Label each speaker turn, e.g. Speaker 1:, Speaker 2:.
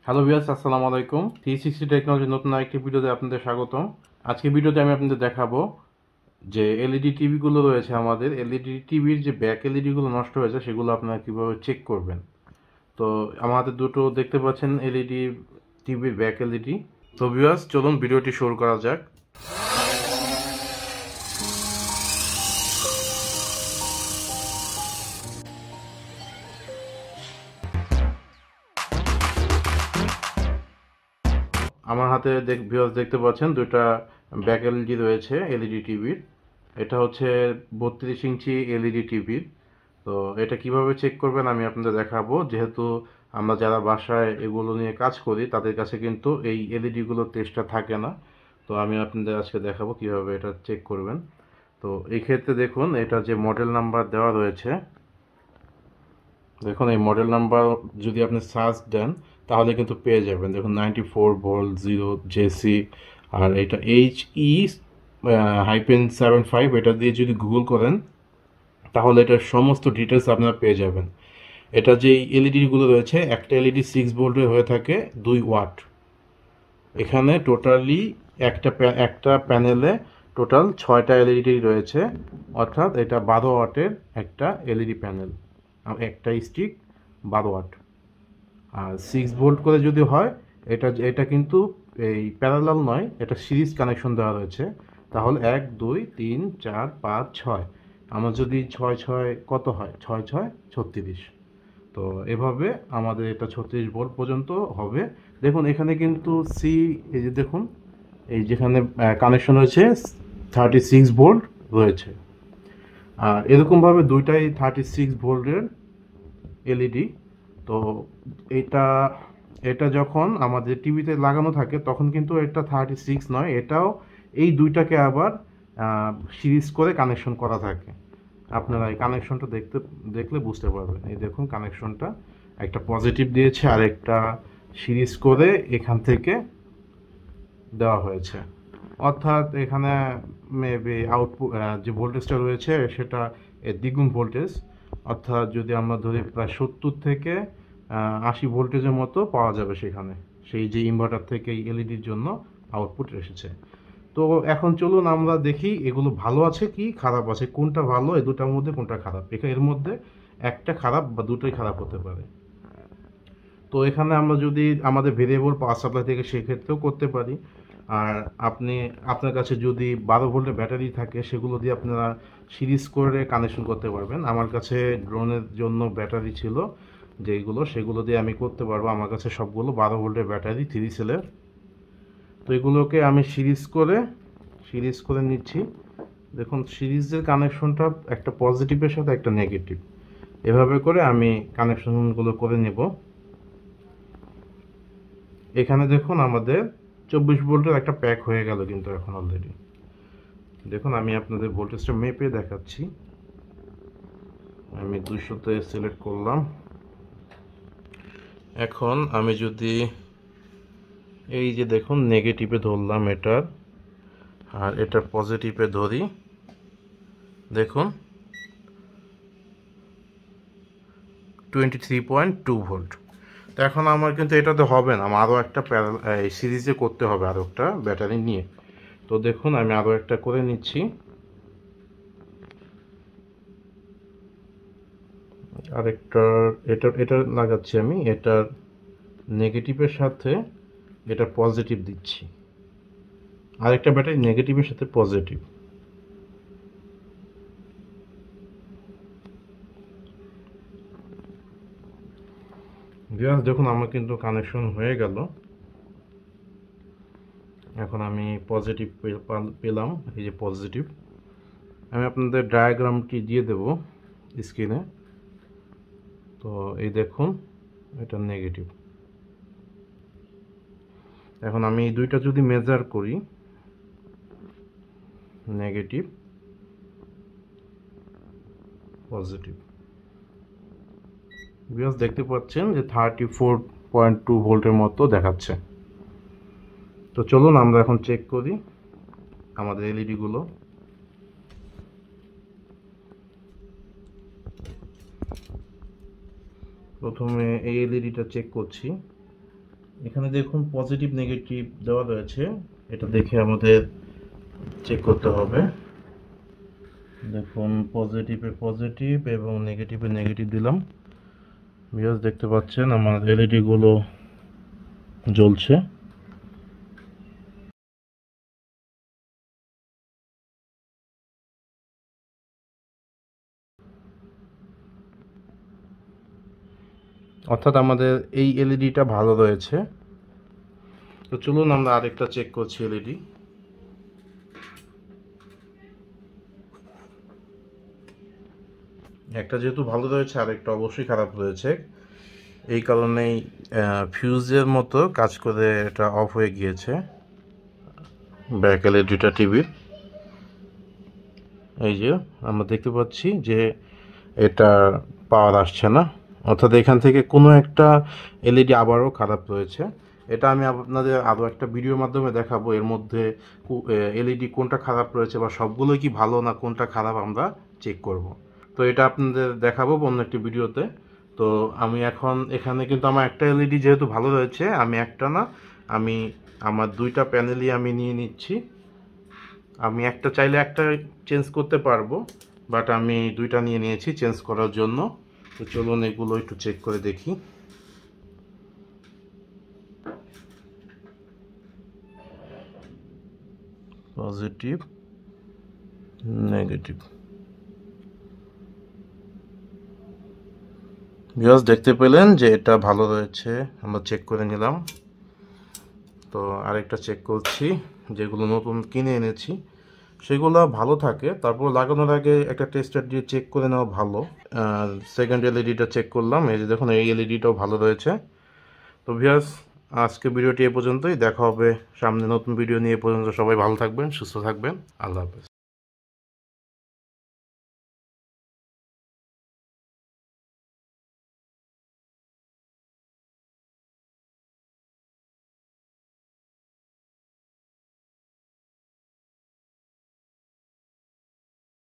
Speaker 1: Hello viewers, আসসালামু আলাইকুম। 360 টেকনোলজির নতুন আরেকটি ভিডিওতে আপনাদের স্বাগতম। আজকে ভিডিওতে আমি আপনাদের দেখাবো যে এলইডি টিভিগুলো রয়েছে, আমাদের এলইডি টিভির যে ব্যাক এলইডিগুলো নষ্ট হয়েছে সেগুলো আপনারা কীভাবে চেক করবেন। তো আমাদের দুটো দেখতে পাচ্ছেন এলইডি টিভির ব্যাক এলইডি। তো ভিউয়ার্স, চলুন ভিডিওটি শুরু করা যাক। আমার হাতে ভিউয়ার্স দেখতে পাচ্ছেন দুটো ব্যাক এলইডি রয়েছে এলইডি টিভির। এটা হচ্ছে 32 ইঞ্চি এলইডি টিভির। তো এটা কিভাবে চেক করবেন আমি আপনাদের দেখাবো, যেহেতু আমরা যারা বাসায় এগুলো নিয়ে কাজ করি তাদের কাছে কিন্তু এই এলইডিগুলোর টেস্টটা থাকে না। তো আমি আপনাদের আজকে দেখাবো কিভাবে এটা চেক করবেন। তো এই ক্ষেত্রে দেখুন, এটা যে মডেল নাম্বার দেওয়া রয়েছে, দেখুন এই মডেল নাম্বার যদি আপনি সার্চ দেন তাহলে কিন্তু পেয়ে যাবেন। দেখুন 94V0JC, আর এটা HE-75, এটা দিয়ে যদি গুগল করেন তাহলে এটার সমস্ত ডিটেলস আপনারা পেয়ে যাবেন। এটা যে এলইডিগুলো রয়েছে, একটা এলইডি 6 ভোল্টের হয়ে থাকে 2 ওয়াট। এখানে টোটালি একটা প্যানেলে টোটাল 6টা এলইডি রয়েছে, অর্থাৎ এটা 12 ওয়াটের একটা এলইডি প্যানেল, একটা স্টিক 12 ওয়াট। আর 6 ভোল্ট করে যদি হয়, এটা কিন্তু এই প্যারালাল নয়, এটা সিরিজ কানেকশন দেওয়া রয়েছে। তাহলে 1 2 3 4 5 6, আমার যদি 6 6 কত হয়, 6 6 36। তো এভাবে আমাদের এটা 36 ভোল্ট পর্যন্ত হবে। দেখুন এখানে কিন্তু এই যে দেখুন, এই যেখানে কানেকশন হয়েছে 36 ভোল্ট রয়েছে। আর এরকমভাবে দুইটাই 36 ভোল্টের এলইডি। তো এটা এটা যখন আমাদের টিভিতে লাগানো থাকে তখন কিন্তু এটা 36 নয়, এটাও এই দুইটাকে আবার সিরিজ করে কানেকশন করা থাকে। আপনারা এই কানেকশনটা দেখলে বুঝতে পারবেন। এই দেখুন কানেকশনটা, একটা পজিটিভ দিয়েছে আর একটা সিরিজ করে এখান থেকে দেওয়া হয়েছে। অর্থাৎ এখানে মেবি আউটপুট যে ভোল্টেজটা রয়েছে সেটা দ্বিগুণ ভোল্টেজ। অর্থাৎ যদি আমরা ধরি প্রায় 70 থেকে 80 ভোল্টেজের মতো পাওয়া যাবে সেখানে, সেই যে ইনভার্টার থেকে এই এলইডির জন্য আউটপুট এসেছে। তো এখন চলুন আমরা দেখি এগুলো ভালো আছে কি খারাপ আছে, কোনটা ভালো, এই দুটার মধ্যে কোনটা খারাপ। এর মধ্যে একটা খারাপ বা দুটোই খারাপ হতে পারে। তো এখানে আমরা যদি আমাদের ভেরিয়েবল পাওয়ার সাপ্লাই থেকে সেক্ষেত্রেও করতে পারি। আর আপনার কাছে যদি 12 ভোল্টের ব্যাটারি থাকে সেগুলো দিয়ে আপনারা সিরিজ করে কানেকশন করতে পারবেন। আমার কাছে ড্রোনের জন্য ব্যাটারি ছিল সেগুলো দিয়ে আমি করতে পারবো। আমার কাছে সবগুলো 12 ভোল্টের ব্যাটারি 3 সেলের। তো এগুলোকে আমি সিরিজ করে নিচ্ছি। দেখুন সিরিজের কানেকশনটা একটা পজিটিভের সাথে একটা নেগেটিভ, এভাবে করে আমি কানেকশনগুলো করে নেব। এখানে দেখুন আমাদের 24 ভোল্টের একটা প্যাক হয়ে গেল কিন্তু এখন অলরেডি। দেখুন আমি আপনাদের ভোল্টেজটা মেপে দেখাচ্ছি। আমি 200-তে সিলেক্ট করলাম। এখন আমি যদি এই যে দেখুন নেগেটিভে ধরলাম এটার, আর এটার পজিটিভে ধরি, দেখুন 23.2 ভোল্ট। তো এখন আমার কিন্তু এটাতে হবে না, আমার আরও একটা সিরিজে করতে হবে আরও একটা ব্যাটারি নিয়ে। তো দেখুন আমি আরও একটা করে নিচ্ছি। এটা লাগাচ্ছি আমি, এটার নেগেটিভের সাথে এটা পজিটিভ দিচ্ছি, আরেকটা ব্যাটারি নেগেটিভের সাথে পজিটিভ। ভিউয়ার্স দেখুন আমার কিন্তু কানেকশন হয়ে গেল। এখন আমি পজিটিভ পেলাম, এই যে পজিটিভ। আমি আপনাদের ডায়াগ্রামটি দিয়ে দেব স্ক্রিনে। তো এই দেখুন এটা নেগেটিভ। এখন আমি এই দুইটা যদি মেজার করি, নেগেটিভ পজিটিভ, ভিউয়ার্স দেখতে পাচ্ছেন যে 34.2 ভোল্টের মতো দেখাচ্ছে। তো চলুন আমরা এখন চেক করি আমাদের এলইডিগুলো। প্রথমে এই এলইডিটা চেক করছি। এখানে দেখুন পজিটিভ নেগেটিভ দেওয়া রয়েছে, এটা দেখে আমাদের চেক করতে হবে। দেখুন পজিটিভে পজিটিভ এবং নেগেটিভে নেগেটিভ দিলাম। ভিউয়ার্স দেখতে পাচ্ছেন আমার এলইডি গুলো জ্বলছে। অর্থাৎ আমাদের এই এলইডিটা ভালো রয়েছে। তো চলুন আমরা আরেকটা চেক করছি এলইডি। একটা যেহেতু ভালো রয়েছে আরেকটা অবশ্যই খারাপ রয়েছে, এই কারণেই ফিউজের মতো কাজ করে এটা অফ হয়ে গিয়েছে ব্যাক এলইডিটা টিভির। এই যে আমরা দেখতে পাচ্ছি যে এটা পাওয়ার আসছে না, অর্থাৎ এখান থেকে কোনো একটা এলইডি আবারও খারাপ রয়েছে। এটা আমি আপনাদের আরও একটা ভিডিওর মাধ্যমে দেখাবো, এর মধ্যে এলইডি কোনটা খারাপ রয়েছে বা সবগুলোই কি ভালো না কোনটা খারাপ আমরা চেক করব। তো এটা আপনাদের দেখাবো অন্য একটি ভিডিওতে। তো আমি এখন এখানে কিন্তু আমার একটা এলইডি যেহেতু ভালো রয়েছে, আমি একটা না আমি আমার দুইটা প্যানেলই আমি নিয়ে নিচ্ছি। আমি একটা চাইলে একটা চেঞ্জ করতে পারবো, বাট আমি দুইটা নিয়ে নিয়েছি চেঞ্জ করার জন্য। তো চলুন এগুলো একটু চেক করে দেখি। Positive negative. ভিউয়ার্স দেখতে পেলেন যে এটা ভালো রয়েছে, আমরা চেক করে নিলাম। তো আরেকটা চেক করছি, যেগুলো নতুন কিনে এনেছি সেগুলো ভালো থাকে, তারপর লাগানোর আগে একটা টেস্টার দিয়ে চেক করে নেওয়া ভালো। সেকেন্ড এলইডিটা চেক করলাম, এই যে দেখুন এই এলইডিটাও ভালো রয়েছে। তো ভিউয়ার্স আজকে ভিডিওটি এ পর্যন্তই, দেখা হবে সামনে নতুন ভিডিও নিয়ে। এ পর্যন্ত সবাই ভালো থাকবেন, সুস্থ থাকবেন, আল্লাহ হাফেজ।